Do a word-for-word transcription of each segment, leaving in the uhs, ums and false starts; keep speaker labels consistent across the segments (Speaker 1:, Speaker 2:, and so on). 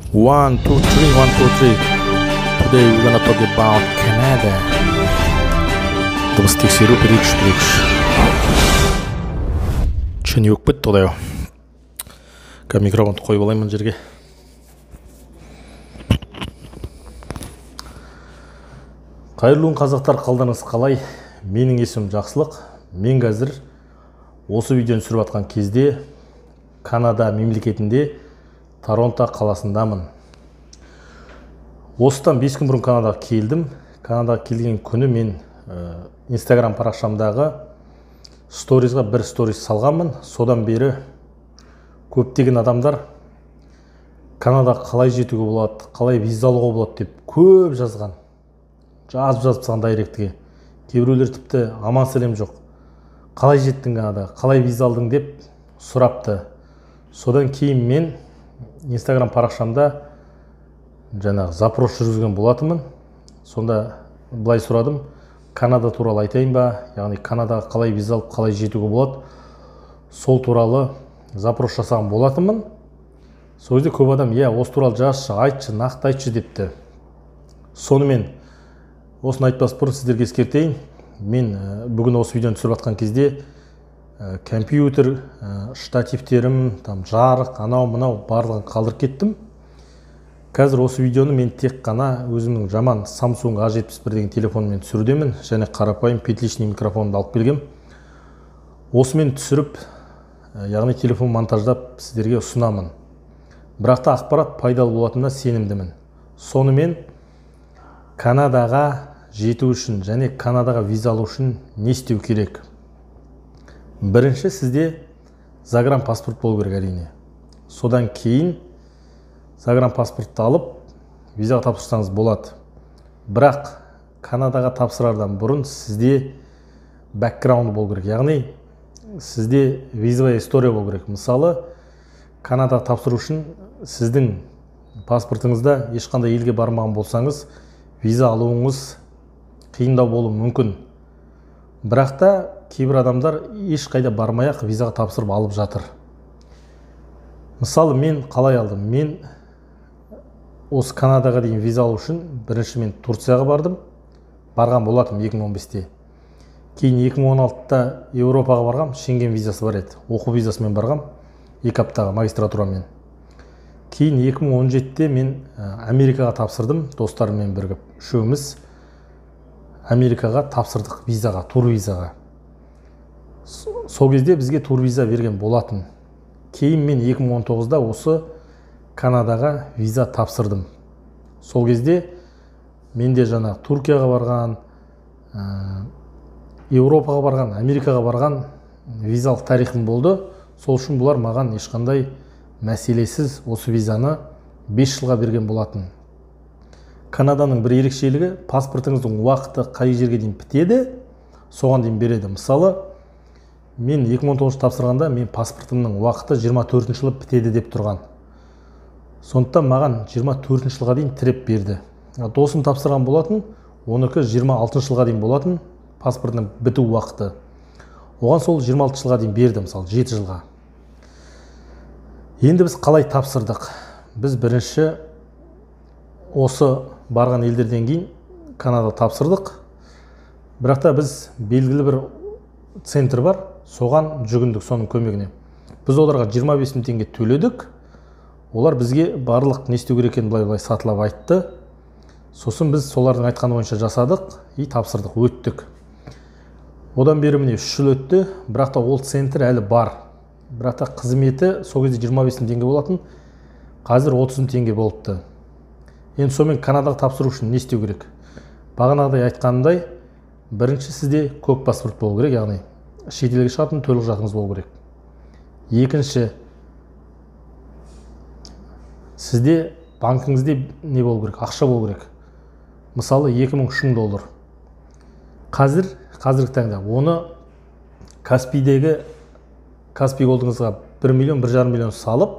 Speaker 1: One, two, three, one, two, three. Today we're gonna talk about Canada. Дыбыс тексеру бірекш бірекш. Че не өкпет тодай. Ка микрофонды қойып алайын жерге. Қайырлы қазақтар, қалдарыңыз қалай? Менің есімім Жақсылық. Мен қазір осы видеоны түсіріп жатқан кезде Канада мемлекетінде Торонто қаласындамын. Осыдан бес күн бұрын Канадаға келдім. Канадаға келген күні мен Instagram парақшамдағы сторизға бір сториз салғанмын. Содан бері көптеген адамдар Канадаға қалай жетуге болады, қалай виза алуға болады деп көп жазған. Жазып жазып салған дайректіге. Кейбіреулер тіпті аман сәлем жоқ. Қалай жеттің Канадаға, қалай виза алдың деп сұрапты. Содан кейін мен Instagram парақшамда жаңағы запрос жүргізген болатынмын. Сонда былай сұрадым: Канада туралы айтайын ба, яғни Канадаға қалай виза алып, қалай жетуге болады, сол туралы запрос жасаған болатынмын. Сол кезде көп адам: "Иә, осы туралы жазшы, айтшы, нақты айтшы" депті. Сонымен осыны айтпас бұрын сіздерге ескертейін. Мен бүгін осы видеоны түсіріп жатқан кезде компьютер, штативтерім, там жарық, анау мынау барлығын қалдырып кеттім. Қазір осы видеоны мен тек қана өзімнің жаман Samsung А жетпіс бір деген телефонмен түсірудемін, және қарапайым петличный микрофонды алып келгем. Осымен түсіріп, яғни телефон монтаждап сіздерге ұсынамын. Бірақ та ақпарат пайдалы болатынына сенімдімін. Сонымен Канадаға жету үшін және Канадаға виза алу үшін не істеу керек? Бірінші, сізде загранпаспорт болу керек әрине. Содан кейін загранпаспортты алып визаға тапсырсаңыз болады. Бірақ Канадаға тапсырардан бұрын сізде бэкграунд болу керек. Яғни сізде визовая история болу керек. Мысалы, Канадаға тапсыру үшін сіздің паспортыңызда ешқандай елге бармаған болсаңыз, виза алуыңыз қиындау болуы мүмкін. Бірақ та кейбір адамдар ешқайда бармай-ақ визаға тапсырып алып жатыр. Мысалы, мен қалай алдым? Мен осы Канадаға дейін виза алу үшін бірінші мен Турцияға бардым. Барған болатым екі мың он бесте. Кейін екі мың он алтыда Еуропаға барғам, Шенген визасы бар еді. Оқу визасымен барғам, екі аптаға магистратурамен. Кейін екі мың он жетіде мен Америкаға тапсырдым, достарыммен бірігіп. Үшеуміз Америкаға тапсырдық визаға, тур визаға. Сол кезде бізге тур виза берген болатын. Кейін мен екі мың он тоғызда осы Канадаға виза тапсырдым. Сол кезде менде жаңа Түркияға барған, Еуропаға барған, Америкаға барған визалық тарихым болды. Сол үшін бұлар маған ешқандай мәселесіз осы визаны бес жылға берген болатын. Канаданың бір ерекшелігі, паспортыңыздың уақыты қай жерге дейін бітеді, соған дейін береді. Мысалы, мен екі мың он тоғызыншы тапсырғанда мен паспортымның уақыты жиырма төртінші жылы бітеді деп тұрған. Сондықтан маған жиырма төртінші жылға дейін тіреп берді. Досым тапсырған болатын, оныкі жиырма алтыншы жылға дейін болатын паспортының біту уақыты. Оған сол жиырма алты жылға дейін берді, мысалы жеті жылға. Енді біз қалай тапсырдық? Біз бірінші осы барған елдерден кейін Канада тапсырдық. Бірақ та біз белгілі бір центр бар, соған жүгіндік, соның көмегіне. Біз оларға жиырма бес мың теңге төледік. Олар бізге барлық не істеу керек екенін былай-былай сатылап айтты. Сосын біз солардың айтқаны бойынша жасадық и тапсырдық, өттік. Одан бері міне үш жыл өтті, бірақ та ол центр әлі бар. Бірақ та қызметі сол кезде жиырма бес мың теңге болатын, қазір отыз мың теңге болыпты. Енді сонымен Канадаға тапсыру үшін не істеу керек? Бағанағыдай айтқанымдай, бірінші сізде көк паспорт болу керек, яғни шетелге шығатын төлқұжатыңыз жатыңыз болу керек. Екінші, сізде банкіңізде не болу керек? Ақша болу керек. Мысалы, екі мың үш мың доллар. Қазір, қазіргі таңда оны Каспийдегі Каспий голдыңызға бір миллион, бір жарым миллион салып,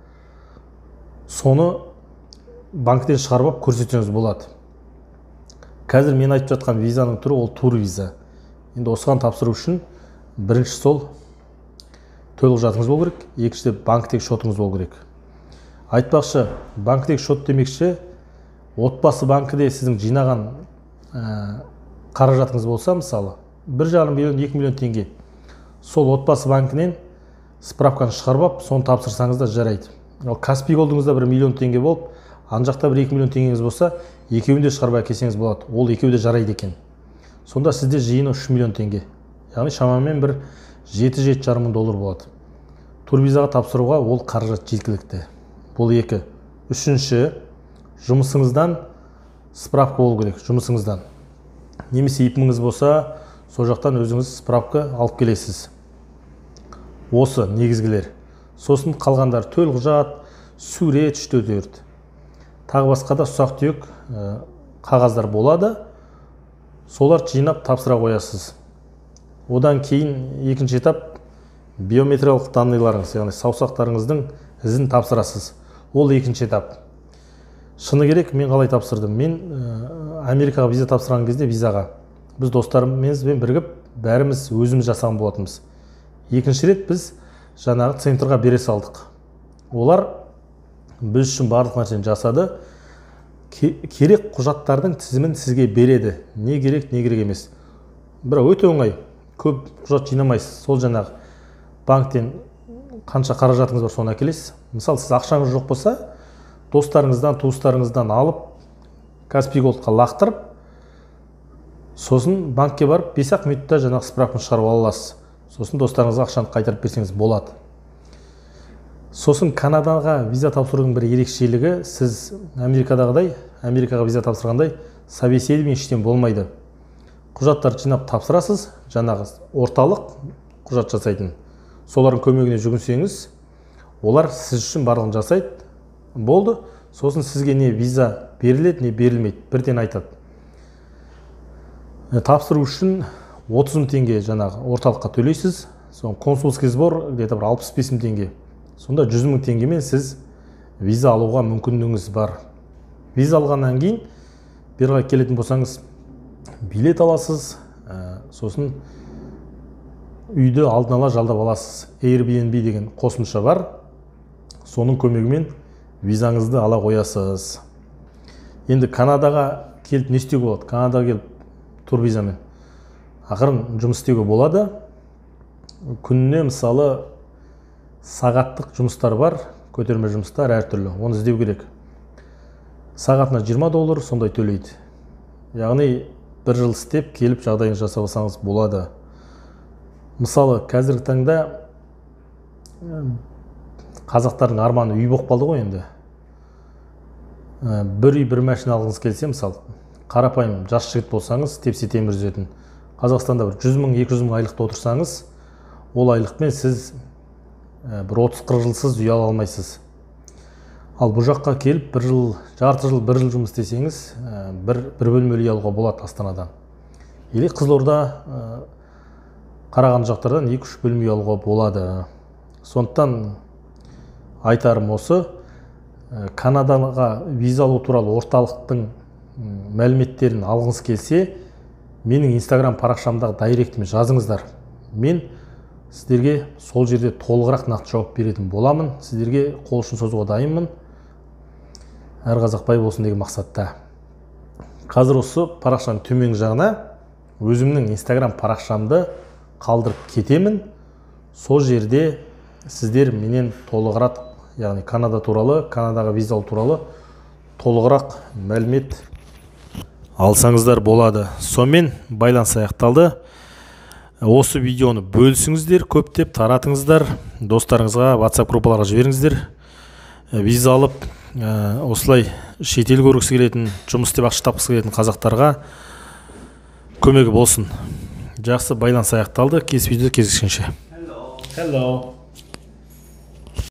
Speaker 1: соны банктен шығарып көрсетсеңіз болады. Қазір мен айтып жатқан визаның түрі ол тур виза. Енді осыған тапсыру үшін бірінші сол төлқұжатыңыз болу керек, екіншіде банктегі шотыңыз болу керек. Айтпақшы, банктегі шот демекші, отбасы банкіде сіздің жинаған ә, қаражатыңыз болса, мысалы, бір жарым миллион, екі миллион теңге. Сол отбасы банкінен справканы шығарып, соны тапсырсаңыз да жарайды. Ал Каспий Голдыңызда бір миллион теңге болып, ана жақта бір екі миллион теңгеңіз болса, екеуін де шығарып әкелсеңіз болады. Ол екеуі де жарайды екен. Сонда сізде жиыны үш миллион теңге. Яғни шамамен бір жеті жеті жарым мың доллар болады. Турвизаға тапсыруға ол қаражат жеткілікті. Бұл екі. Үшінші, жұмысыңыздан справка болу керек, жұмысыңыздан. Немесе ипміңіз болса, сол жақтан өзіңіз справка алып келесіз. Осы негізгілер. Сосын қалғандар төл құжат, сурет, үш төрт. Тағы басқа да ұсақ түйек қағаздар болады. Солар жинап тапсыра қоясыз. Одан кейін екінші этап биометриялық данныйларыңыз, яғни саусақтарыңыздың ізін тапсырасыз. Ол екінші этап. Шыны керек, мен қалай тапсырдым? Мен Америкаға виза тапсырған кезде визаға біз достарымызбен бірігіп, бәріміз өзіміз жасаған болатынбыз. Екінші рет біз жаңағы центрға бере салдық. Олар біз үшін барлық нәрсені жасады. Керек құжаттардың тізімін сізге береді. Не керек, не керек емес. Бірақ өте оңай. Көп құжат жинамайсыз. Сол жаңағы банктен қанша қаражатыңыз бар, соны әкелесіз. Мысалы, сіз ақшаңыз жоқ болса, достарыңыздан, туыстарыңыздан алып, Каспий Голдқа лақтырып, сосын банкке барып, бес-ақ минутта жаңағы справканы шығарып ала аласыз. Сосын достарыңызға ақшаны қайтарып берсеңіз болады. Сосын Канадаға виза тапсырудың бір ерекшелігі, сіз Америкадағыдай, Америкаға виза тапсырғандай собеседование ештен болмайды. Құжаттарды жинап тапсырасыз, жаңағы орталық құжат жасайтын. Солардың көмегіне жүгінсеңіз, олар сіз үшін барлығын жасайды. Болды. Сосын сізге не виза беріледі, не берілмейді, бірден айтады. Тапсыру үшін отыз мың теңге жаңағы орталыққа төлейсіз. Соң консулский сбор где-то бір алпыс бес мың теңге. Сонда жүз мың теңгемен сіз виза алуға мүмкіндігіңіз бар. Виза алғаннан кейін берға келетін болсаңыз, билет аласыз, сосын үйді алдын ала жалдап аласыз. Airbnb деген қосымша бар. Соның көмегімен визаңызды ала қоясыз. Енді Канадаға келіп не істеуге болады? Канадаға келіп турвизамен ақырын жұмыс істеуге болады. Күніне мысалы сағаттық жұмыстар бар, көтерме жұмыстар әртүрлі. Оны іздеу керек. Сағатына жиырма доллар сондай төлейді. Яғни бір жыл істеп келіп жағдайыңыз жасап алсаңыз болады. Мысалы, қазіргі таңда қазақтардың арманы үй болып қалды ғой енді. Бір үй, бір машина алғыңыз келсе, мысалы, қарапайым жас жігіт болсаңыз, тепсе темір үзетін. Қазақстанда бір жүз мың, екі жүз мың айлықта отырсаңыз, ол айлықпен сіз бір отыз қырық жылсыз үй ала алмайсыз. Ал бұл жаққа келіп, бір жыл, жарты жыл, бір жыл жұмыс істесеңіз, бір бөлмелі үй алуға болады Астанадан. Или Қызылорда, Қарағанды жақтардан екі үш бөлме үй алуға болады. Сондықтан айтарым осы, Канадаға виза алу туралы орталықтың мәліметтерін алғыңыз келсе, менің Инстаграм парақшамдағы дайректіме жазыңыздар. Мен сіздерге сол жерде толығырақ нақты жауап беретін боламын. Сіздерге қол ұшын созуға дайынмын. Әр қазақ бай болсын деген мақсатта. Қазір осы парақшаның төменгі жағына өзімнің Инстаграм парақшамды қалдырып кетемін. Сол жерде сіздер менен толығырақ, яғни Канада туралы, Канадаға виза алу туралы толығырақ мәлімет алсаңыздар болады. Сонымен байланыс аяқталды. Осы видеоны бөлісіңіздер, көптеп таратыңыздар, достарыңызға, WhatsApp группаларға жіберіңіздер. Виза алып, осылай шетел көргісі келетін, жұмыс істеп ақша тапқысы келетін қазақтарға көмегі болсын. Жақсы, байланыс аяқталды. Келесі видеода кездескенше.
Speaker 2: Hello.
Speaker 1: Hello.